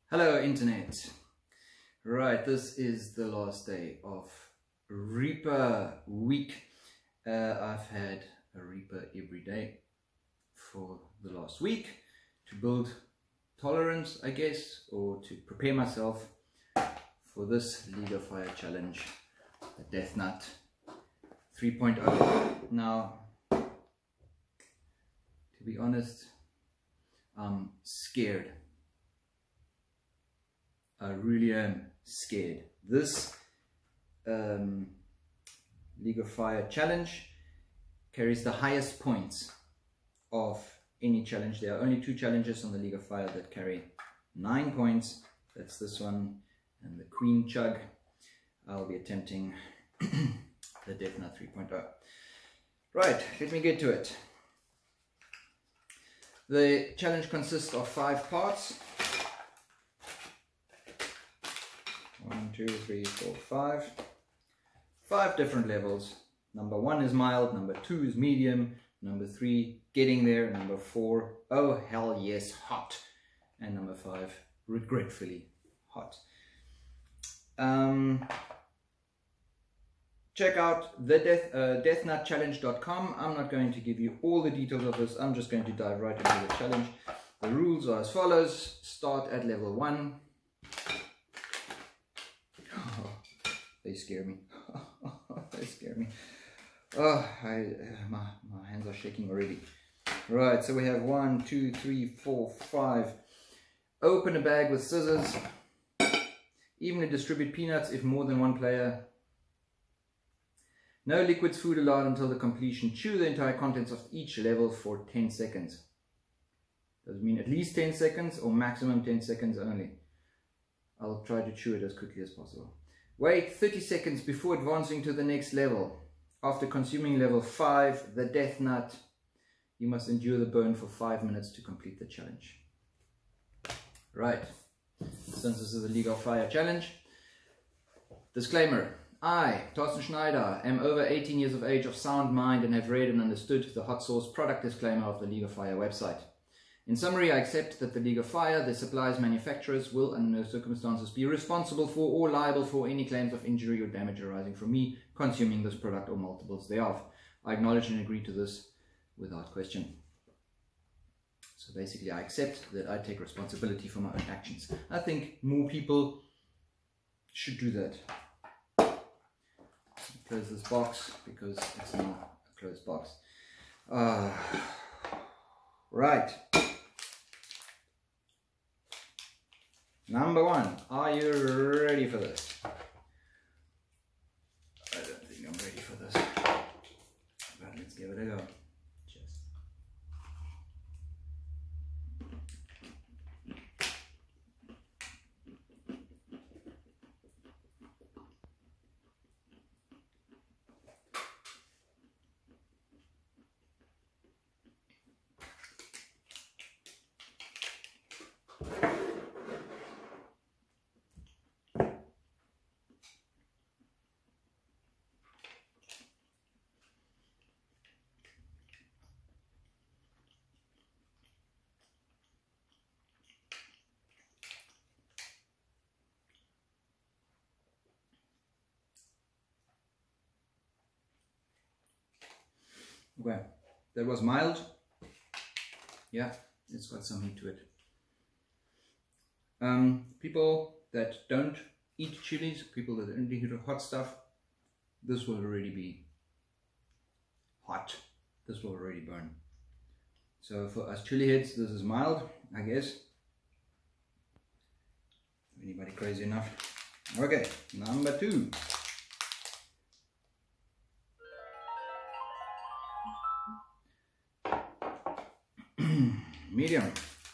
Hello Internet. Right, this is the last day of Reaper week. I've had a Reaper every day for the last week to build tolerance, I guess, or to prepare myself for this League of Fire challenge, the Death Nut 3.0. Now, to be honest, I'm scared. I really am scared. This League of Fire challenge carries the highest points of any challenge. There are only two challenges on the League of Fire that carry 9 points. That's this one and the Queen Chug. I'll be attempting the Death Nut 3.0. Right, let me get to it. The challenge consists of 5 parts. 1, 2, 3, 4, 5. 5 different levels. Number 1 is mild, number 2 is medium, number 3 getting there, number 4 oh hell yes hot, and number 5 regretfully hot. Check out the deathnutchallenge.com. I'm not going to give you all the details of this. I'm just going to dive right into the challenge. The rules are as follows. Start at level 1. They scare me. They scare me. Oh, my hands are shaking already. Right, so we have 1, 2, 3, 4, 5. Open a bag with scissors. Evenly distribute peanuts if more than one player. No liquids food allowed until the completion. Chew the entire contents of each level for 10 seconds. Does it mean at least 10 seconds or maximum 10 seconds only? I'll try to chew it as quickly as possible. Wait 30 seconds before advancing to the next level. After consuming level 5, the Death Nut, you must endure the burn for 5 minutes to complete the challenge. Right, since this is a League of Fire challenge. Disclaimer. I, Thorsten Schneider, am over 18 years of age, of sound mind, and have read and understood the hot source product disclaimer of the League of Fire website. In summary, I accept that the League of Fire, their suppliers, manufacturers will under no circumstances be responsible for or liable for any claims of injury or damage arising from me consuming this product or multiples thereof. I acknowledge and agree to this without question. So basically, I accept that I take responsibility for my own actions. I think more people should do that. Close this box because it's not a closed box. Right. Number 1, are you ready for this? I don't think I'm ready for this, but let's give it a go. Cheers. Okay, that was mild. Yeah, it's got some heat to it. People that don't eat chilies, people that don't eat hot stuff, this will already be hot. This will already burn. So for us chili heads, this is mild, I guess. Anybody crazy enough? Okay, number 2. Medium.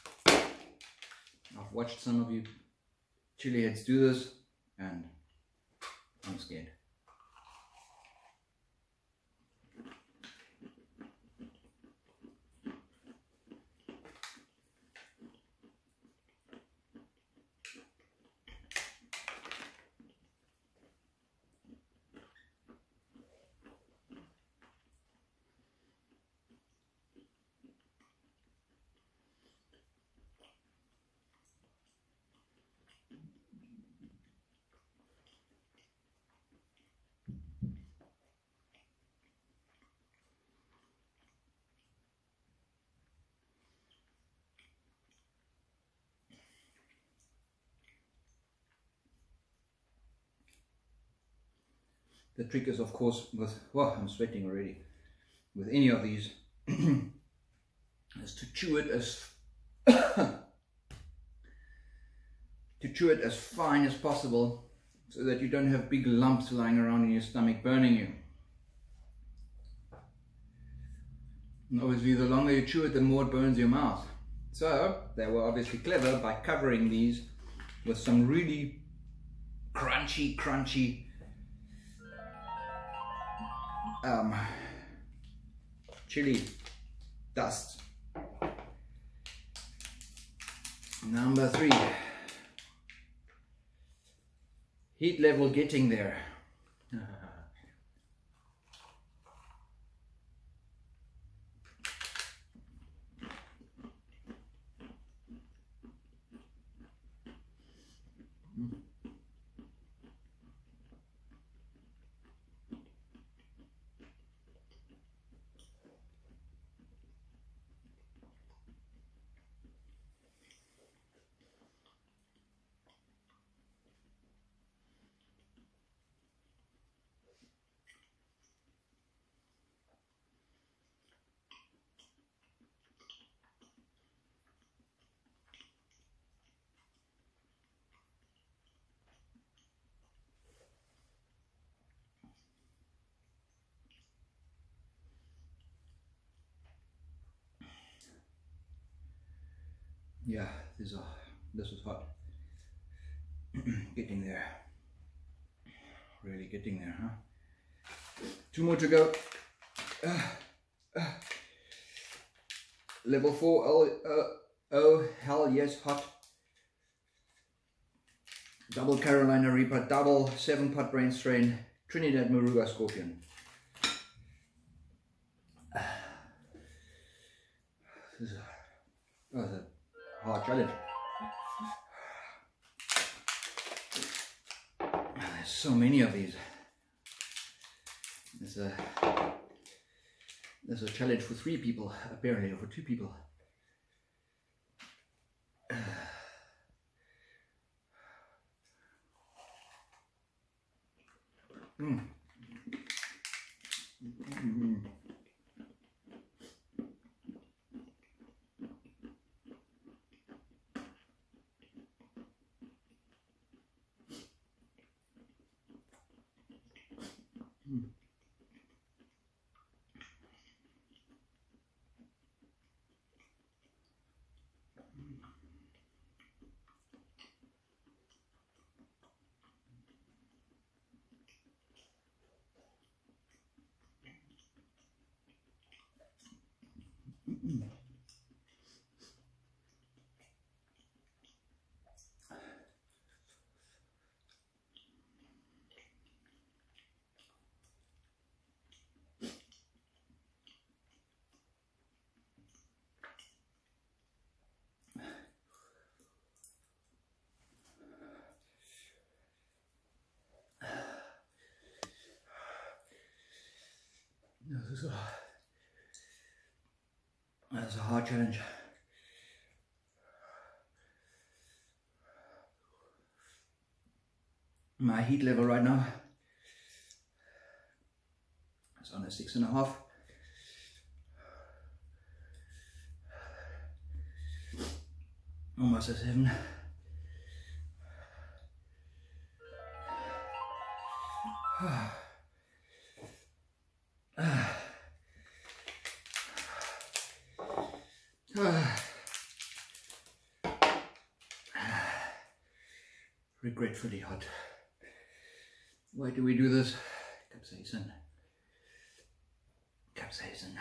I've watched some of you chili heads do this and I'm scared. The trick is, of course, with, well, I'm sweating already, with any of these, is to chew it as fine as possible, so that you don't have big lumps lying around in your stomach burning you. And obviously, the longer you chew it, the more it burns your mouth. So they were obviously clever by covering these with some really crunchy chili dust. Number 3, heat level getting there. Yeah, this is hot. Getting there. Really getting there, huh? 2 more to go. Level 4, oh hell yes, hot. Double Carolina Reaper, double 7-pot brain strain, Trinidad Moruga Scorpion. This is a hard challenge. There's so many of these. There's a challenge for 3 people, apparently, or for 2 people. That's a hard challenge. My heat level right now is on a 6.5. Almost a 7. Regretfully hot. Why do we do this? Capsaicin. Capsaicin.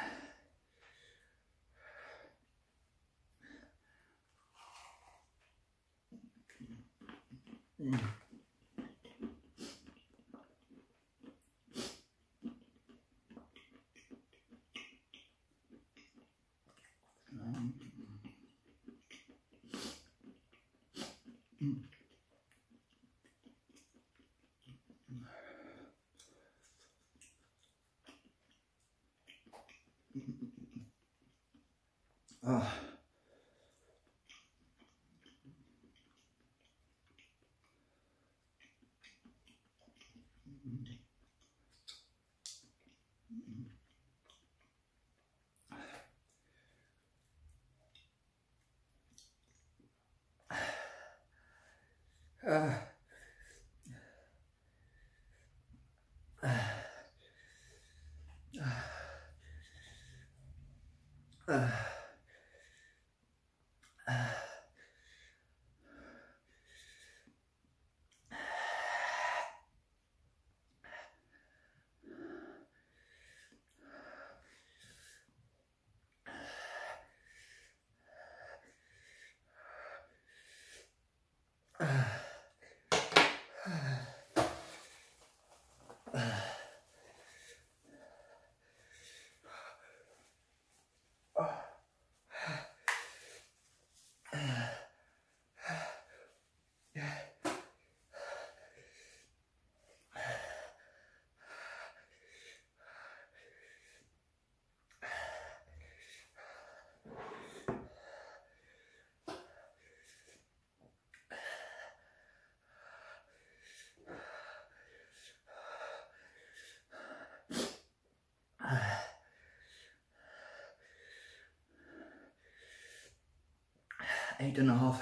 8.5.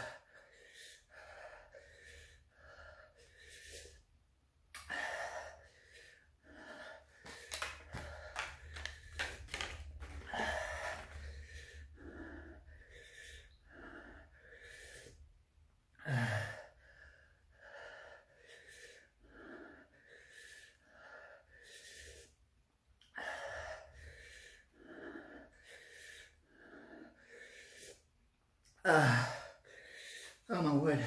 Oh my word.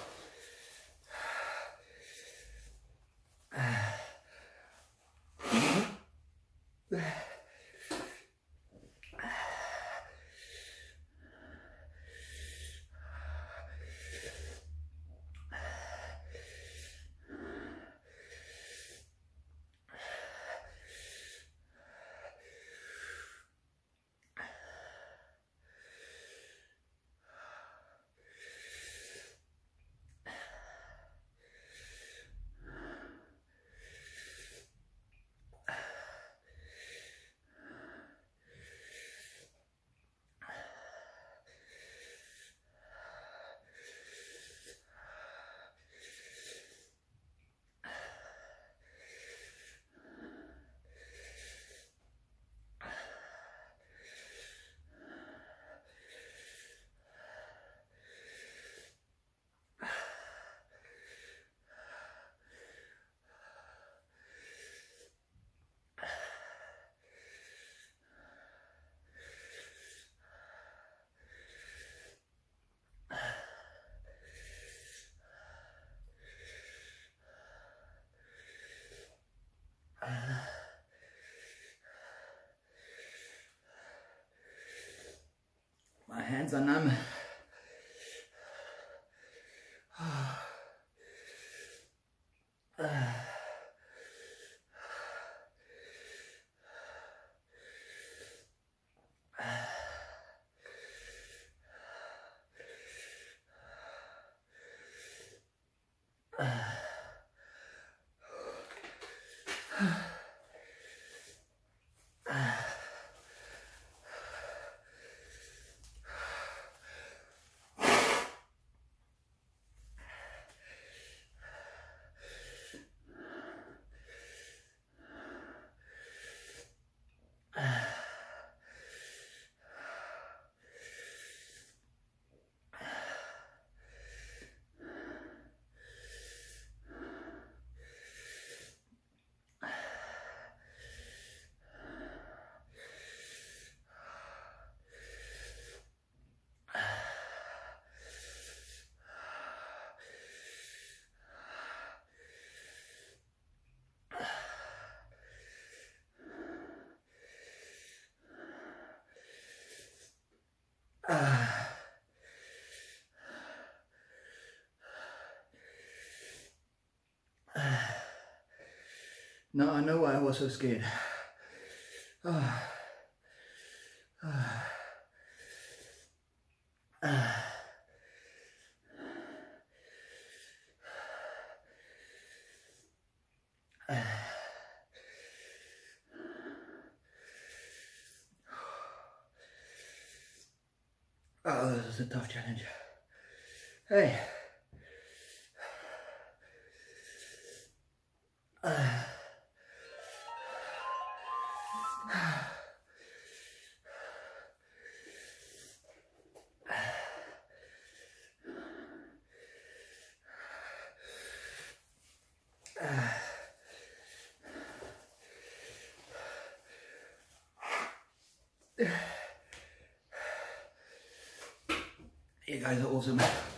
My hands are numb. Now I know why I was so scared. Oh, this is a tough challenge. Hey. You guys are awesome.